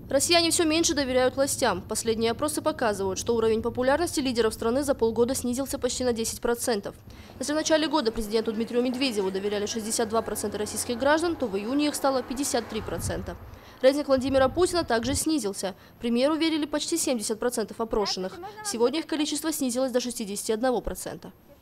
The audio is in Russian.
Россияне все меньше доверяют властям. Последние опросы показывают, что уровень популярности лидеров страны за полгода снизился почти на 10%. Если в начале года президенту Дмитрию Медведеву доверяли 62% российских граждан, то в июне их стало 53%. Рейтинг Владимира Путина также снизился. Премьеру верили почти 70% опрошенных. Сегодня их количество снизилось до 61%.